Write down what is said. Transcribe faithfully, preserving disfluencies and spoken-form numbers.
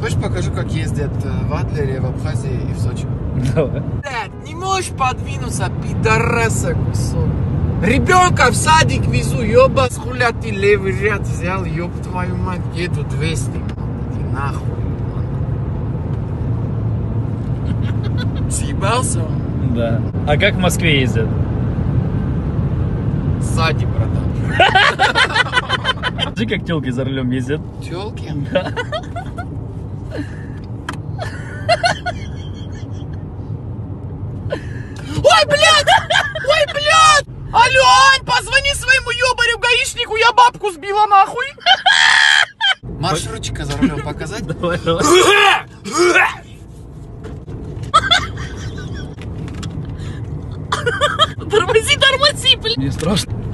Хочешь, покажу, как ездят в Адлере, в Абхазии и в Сочи? Давай. Блядь, не можешь подвинуться, пидораса кусок. Ребенка в садик везу, ёба, с хуля ты левый ряд взял, ёб твою мать, еду двести, иди нахуй. Съебался он? Да. А как в Москве ездят? Сзади, братан. Смотри, как телки за рулем ездят. Тёлки? Да. Ой, блядь! Ой, блядь! Алло, Ань, позвони своему ёбарю гаишнику, я бабку сбила нахуй! Маршрутчика за рулем показать? Давай, давай. Тормози, тормози, блядь. Мне страшно.